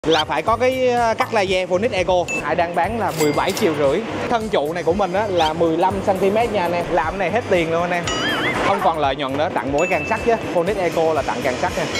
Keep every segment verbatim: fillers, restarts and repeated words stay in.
Là phải có cái cắt laser Phoenix Eco. Hải đang bán là mười bảy triệu rưỡi. Thân trụ này của mình á là mười lăm xăng ti mét nha anh em. Làm cái này hết tiền luôn anh em. Không còn lợi nhuận nữa, tặng mỗi càng sắt chứ. Phoenix Eco là tặng càng sắt nha.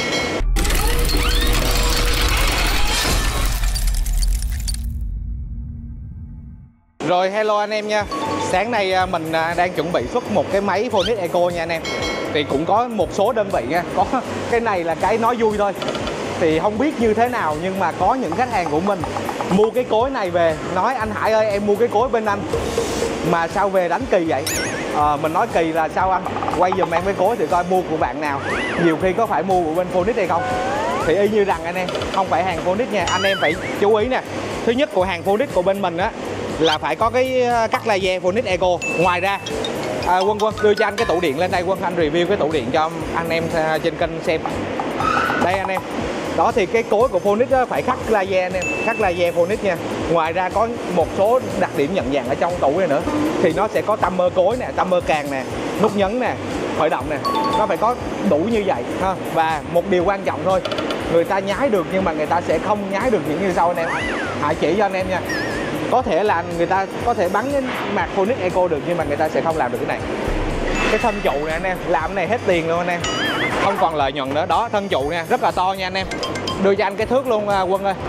Rồi hello anh em nha. Sáng nay mình đang chuẩn bị xuất một cái máy Phoenix Eco nha anh em. Thì cũng có một số đơn vị nha. Có cái này là cái nói vui thôi. Thì không biết như thế nào nhưng mà có những khách hàng của mình mua cái cối này về nói anh Hải ơi em mua cái cối bên anh mà sao về đánh kỳ vậy. à, Mình nói kỳ là sao anh, quay giùm em cái cối thì coi mua của bạn nào, nhiều khi có phải mua của bên Phoenix hay không. Thì y như rằng anh em không phải hàng Phoenix nha, anh em phải chú ý nè. Thứ nhất của hàng Phoenix của bên mình á là phải có cái cắt laser Phoenix Eco. Ngoài ra à, Quân Quân đưa cho anh cái tủ điện lên đây, Quân anh review cái tủ điện cho anh em trên kênh xem. Đây anh em. Đó thì cái cối của Phoenix đó phải khắc laser anh em, khắc laser Phoenix nha. Ngoài ra có một số đặc điểm nhận dạng ở trong tủ này nữa. Thì nó sẽ có timer cối nè, timer càng nè, nút nhấn nè, khởi động nè. Nó phải có đủ như vậy ha. Và một điều quan trọng thôi, người ta nhái được nhưng mà người ta sẽ không nhái được những như sau anh em. Hãy chỉ cho anh em nha. Có thể là người ta có thể bắn cái mạc Phoenix Eco được nhưng mà người ta sẽ không làm được cái này. Cái thân trụ này anh em, làm cái này hết tiền luôn anh em. Không còn lợi nhuận nữa. Đó, thân trụ nha, rất là to nha anh em. Đưa cho anh cái thước luôn Quân ơi.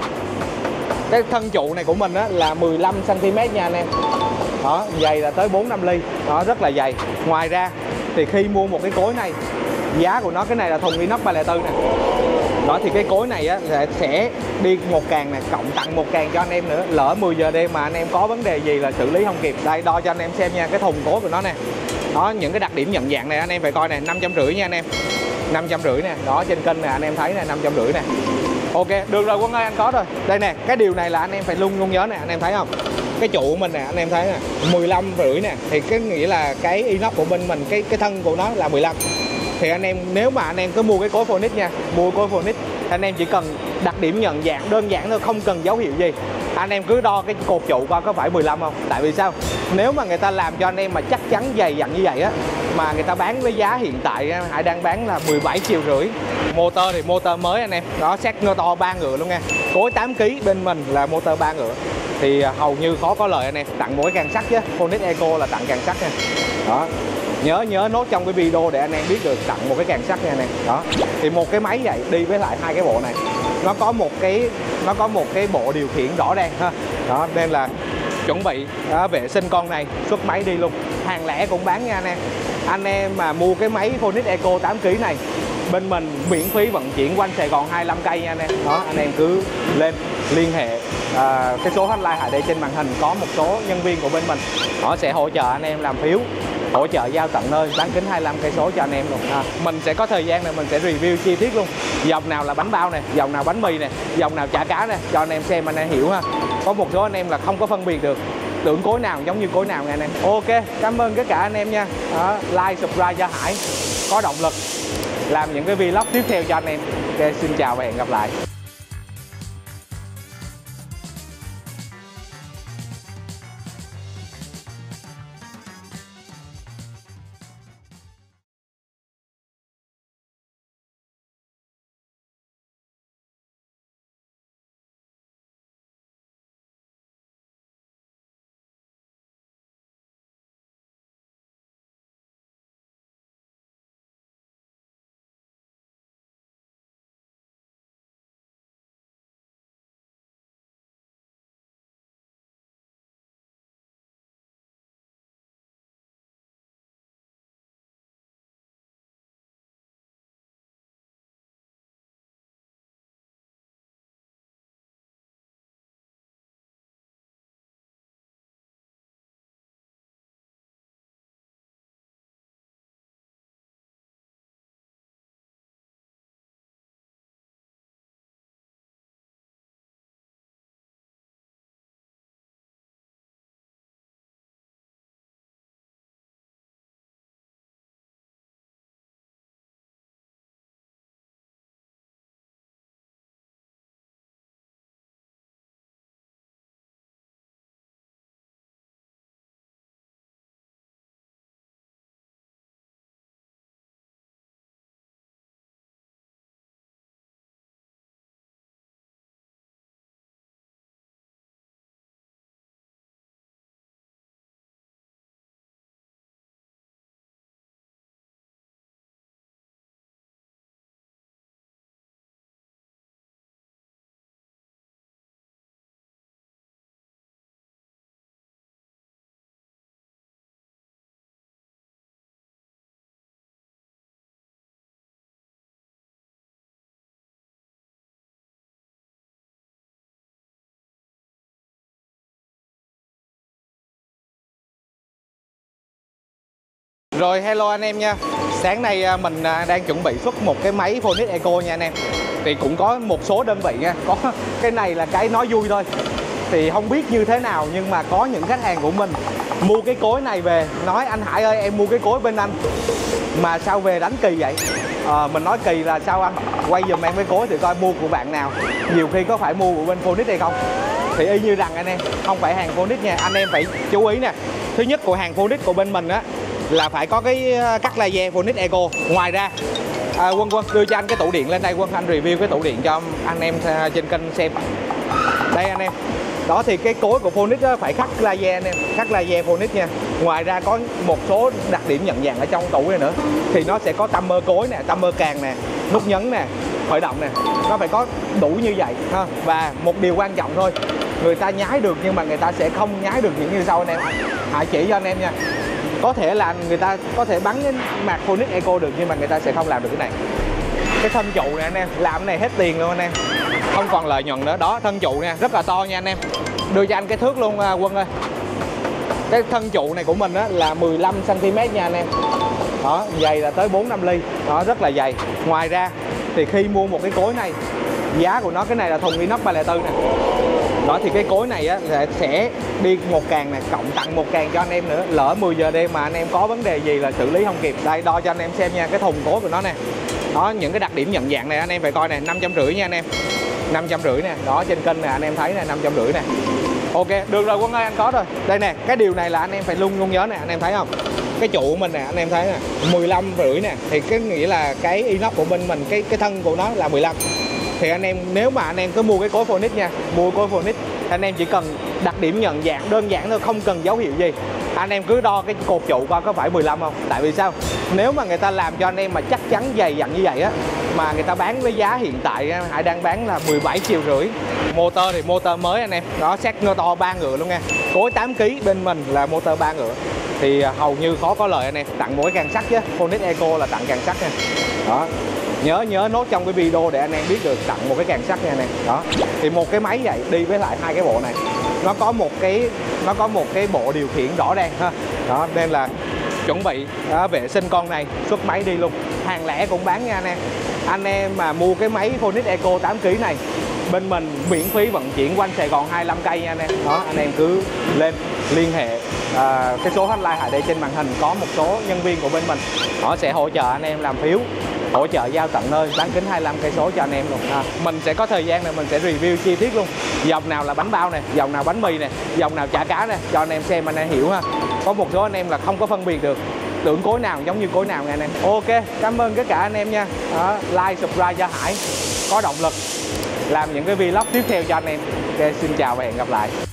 Cái thân trụ này của mình á là mười lăm xăng ti mét nha anh em. Đó, dày là tới bốn năm ly. Đó, rất là dày. Ngoài ra thì khi mua một cái cối này, giá của nó, cái này là thùng inox ba không bốn nè. Đó thì cái cối này á sẽ đi một càng nè, cộng tặng một càng cho anh em nữa. Lỡ mười giờ đêm mà anh em có vấn đề gì là xử lý không kịp. Đây đo cho anh em xem nha, cái thùng cối của nó nè. Đó, những cái đặc điểm nhận dạng này anh em phải coi nè, năm trăm rưỡi nha anh em. năm trăm rưỡi nè, đó trên kênh nè anh em thấy nè, năm trăm rưỡi nè. Ok, được rồi Quân ơi, anh có rồi. Đây nè, cái điều này là anh em phải luôn luôn nhớ nè, anh em thấy không? Cái trụ của mình nè, anh em thấy nè, mười lăm rưỡi nè, thì cái nghĩa là cái inox của bên mình, cái cái thân của nó là mười lăm. Thì anh em nếu mà anh em cứ mua cái cối Phoenix nha, mua cối Phoenix, anh em chỉ cần đặc điểm nhận dạng đơn giản thôi, không cần dấu hiệu gì. Anh em cứ đo cái cột trụ coi có phải mười lăm không. Tại vì sao? Nếu mà người ta làm cho anh em mà chắc chắn dày dặn như vậy á, mà người ta bán với giá hiện tại Hải đang bán là mười bảy triệu rưỡi. Motor thì motor mới anh em. Đó, set motor ba ngựa luôn nha. Cối tám ki lô gam bên mình là motor ba ngựa. Thì hầu như khó có lời anh em. Tặng mỗi càng sắt chứ. Phoenix Eco là tặng càng sắt nha. Đó. Nhớ nhớ nốt trong cái video để anh em biết được, tặng một cái càng sắt nha anh em. Đó. Thì một cái máy vậy đi với lại hai cái bộ này. Nó có một cái nó có một cái bộ điều khiển rõ ràng ha. Đó, nên là chuẩn bị đó, vệ sinh con này, xuất máy đi luôn. Hàng lẻ cũng bán nha anh em. Anh em mà mua cái máy Phoenix Eco tám ki lô gam này, bên mình miễn phí vận chuyển quanh Sài Gòn hai mươi lăm cây nha anh em. Đó, anh em cứ lên liên hệ à, cái số hotline ở đây trên màn hình, có một số nhân viên của bên mình họ sẽ hỗ trợ anh em làm phiếu, hỗ trợ giao tận nơi, bán kính hai mươi lăm cây số cho anh em luôn. À, mình sẽ có thời gian này mình sẽ review chi tiết luôn. Dòng nào là bánh bao này, dòng nào bánh mì này, dòng nào chả cá này, cho anh em xem anh em hiểu ha. Có một số anh em là không có phân biệt được, tưởng cối nào giống như cối nào nha anh em. Ok, cảm ơn tất cả anh em nha. Đó, like, subscribe cho Hải, có động lực làm những cái vlog tiếp theo cho anh em. Ok, xin chào và hẹn gặp lại. Rồi hello anh em nha. Sáng nay mình đang chuẩn bị xuất một cái máy Phoenix Eco nha anh em. Thì cũng có một số đơn vị nha, có cái này là cái nói vui thôi. Thì không biết như thế nào nhưng mà có những khách hàng của mình mua cái cối này về nói anh Hải ơi em mua cái cối bên anh mà sao về đánh kỳ vậy. À, mình nói kỳ là sao anh, quay giùm em cái cối thì coi mua của bạn nào, nhiều khi có phải mua của bên Phoenix hay không. Thì y như rằng anh em không phải hàng Phoenix nha, anh em phải chú ý nè. Thứ nhất của hàng Phoenix của bên mình á là phải có cái cắt laser Phoenix Eco. Ngoài ra à, Quân Quân đưa cho anh cái tủ điện lên đây, Quân anh review cái tủ điện cho anh em trên kênh xem. Đây anh em, đó thì cái cối của Phoenix đó phải khắc laser anh em, khắc laser Phoenix nha. Ngoài ra có một số đặc điểm nhận dạng ở trong tủ này nữa, thì nó sẽ có timer cối nè, timer càng nè, nút nhấn nè, khởi động nè, nó phải có đủ như vậy ha. Và một điều quan trọng thôi, người ta nhái được nhưng mà người ta sẽ không nhái được những như sau anh em. Hãy chỉ cho anh em nha. Có thể là người ta có thể bắn cái mạc Phoenix Eco được nhưng mà người ta sẽ không làm được cái này. Cái thân trụ này anh em, làm cái này hết tiền luôn anh em, không còn lợi nhuận nữa. Đó, thân trụ nha, rất là to nha anh em. Đưa cho anh cái thước luôn Quân ơi. Cái thân trụ này của mình á là mười lăm xăng ti mét nha anh em. Đó, dày là tới bốn năm ly. Đó, rất là dày. Ngoài ra thì khi mua một cái cối này, giá của nó, cái này là thùng inox ba không bốn nè. Đó thì cái cối này á sẽ đi một càng này, cộng tặng một càng cho anh em nữa. Lỡ mười giờ đêm mà anh em có vấn đề gì là xử lý không kịp. Đây đo cho anh em xem nha, cái thùng cối của nó nè. Đó, những cái đặc điểm nhận dạng này anh em phải coi nè, năm trăm rưỡi nha anh em. năm trăm rưỡi nè, đó trên kênh nè anh em thấy nè, năm trăm rưỡi nè. Ok, được rồi Quân ơi, anh có rồi. Đây nè, cái điều này là anh em phải luôn luôn nhớ nè, anh em thấy không? Cái trụ của mình nè, anh em thấy nè, mười lăm rưỡi nè, thì cái nghĩa là cái inox của bên mình, cái cái thân của nó là mười lăm. Thì anh em nếu mà anh em cứ mua cái cối Phoenix nha, mua cối Phoenix, anh em chỉ cần đặc điểm nhận dạng đơn giản thôi, không cần dấu hiệu gì. Anh em cứ đo cái cột trụ coi có phải mười lăm không. Tại vì sao? Nếu mà người ta làm cho anh em mà chắc chắn dày dặn như vậy á, mà người ta bán với giá hiện tại Hải đang bán là mười bảy triệu rưỡi. Motor thì motor mới anh em. Đó, set motor ba ngựa luôn nha. Cối tám ki lô gam bên mình là motor ba ngựa. Thì hầu như khó có lời anh em. Tặng mỗi càng sắt chứ. Phoenix Eco là tặng càng sắt nha. Đó. Nhớ nhớ nốt trong cái video để anh em biết được, tặng một cái càng sắt nha anh em. Đó. Thì một cái máy vậy đi với lại hai cái bộ này, nó có một cái nó có một cái bộ điều khiển rõ ràng ha. Đó nên là chuẩn bị đó, vệ sinh con này xuất máy đi luôn. Hàng lẻ cũng bán nha anh em. Anh em mà mua cái máy Phoenix Eco tám ki lô gam này, bên mình miễn phí vận chuyển quanh Sài Gòn hai mươi lăm cây nha anh em. Đó, anh em cứ lên liên hệ à, cái số hotline Hải đây trên màn hình, có một số nhân viên của bên mình họ sẽ hỗ trợ anh em làm phiếu, hỗ trợ giao tận nơi, bán kính hai mươi lăm cây số cho anh em luôn. À, mình sẽ có thời gian này mình sẽ review chi tiết luôn. Dòng nào là bánh bao này, dòng nào bánh mì này, dòng nào chả cá này, cho anh em xem anh em hiểu ha. Có một số anh em là không có phân biệt được, tưởng cối nào giống như cối nào nha anh em. Ok, cảm ơn tất cả anh em nha. Đó, like, subscribe cho Hải có động lực làm những cái vlog tiếp theo cho anh em. Ok, xin chào và hẹn gặp lại.